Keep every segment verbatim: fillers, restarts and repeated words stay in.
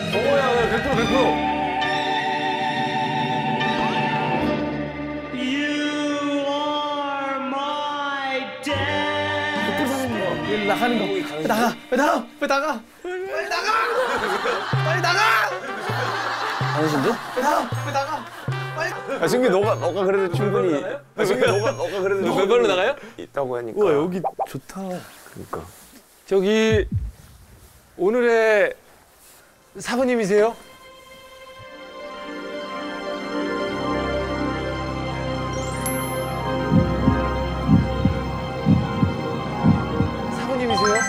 보고야, 백 퍼센트, 백 퍼센트. 나가는 거. 왜 나가? 왜 나가? 왜 나가? 빨리 나가! 빨리 나가! 당신도? 왜 나가? 왜 나가? 빨리. 아, 승기 너가 너가 그래도 충분히. 아, 승기 너가 너가 그래도 너 맨발로 나가요? 있다고 하니까. 우와, 여기 좋다. 그러니까. 저기 오늘의 사부님이세요? 사부님이세요?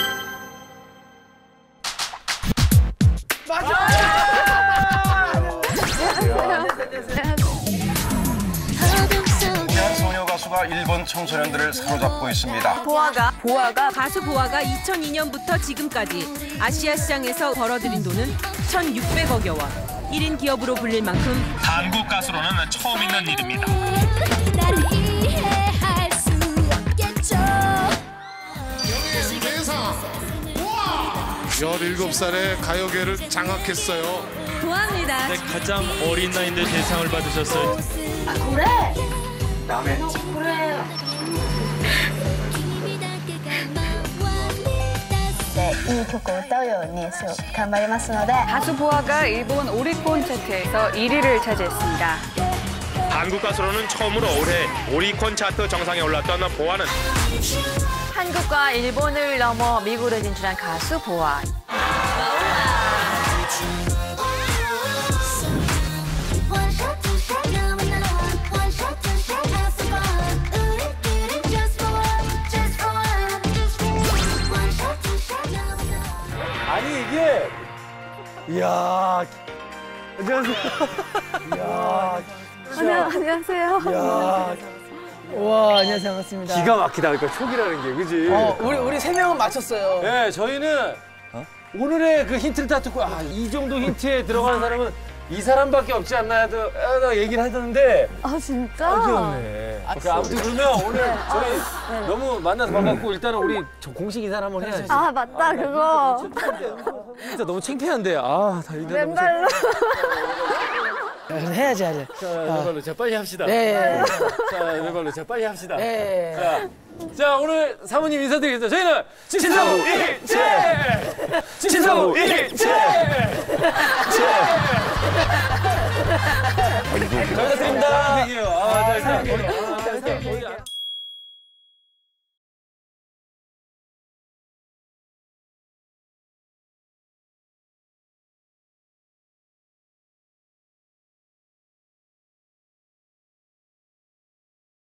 한 소녀 가수가 일본 청소년들을 사로잡고 있습니다. 보아가 보아가 가수 보아가 이천이 년부터 지금까지 아시아 시장에서 벌어들인 돈은 천육백억여 원. 일 인 기업으로 불릴 만큼 한국 가수로는 처음 있는 일입니다. 열일곱 살에 가요계를 장악했어요. 보아입니다. 네, 가장 어린 나이인데 대상을 받으셨어요. 아, 그래? 남의. 그래. 이曲を歌うように頑張りますので 가수 보아가 일본 오리콘 차트에서 일 위를 차지했습니다. 한국 가수로는 처음으로 올해 오리콘 차트 정상에 올랐던 보아는 한국과 일본을 넘어 미국으로 진출한 가수 보아. 아니 이게 이야 안녕하세요. 이야 안녕, 안녕하세요. 이야 와, 안녕하세요. 반갑습니다. 기가 막히다. 그러니까 촉이라는 게 그지? 어, 우리 우리 세 명은 맞췄어요. 네, 저희는 오늘의 그 힌트를 다 듣고 아, 이 정도 힌트에 들어가는 사람은 이 사람밖에 없지 않나 해도 아, 얘기를 하던데 아 진짜? 아, 귀엽네. 아, 아무튼 그러면 오늘 저희 네. 너무 만나서 반갑고 일단은 우리 저 공식 인사를 한번 해야지. 아 맞다 그거. 진짜 너무 창피한데. 아, 다 일단 맨발로. 해야지, 해야지. 자, 맨발로 자 빨리 합시다. 네. 자, 맨발로 자 빨리 합시다. 네. 자, 자 오늘 사모님 인사드리겠습니다. 저희는 진사부 일체! 진사부 일체! 잘 부탁드립니다. 아, 자, 일단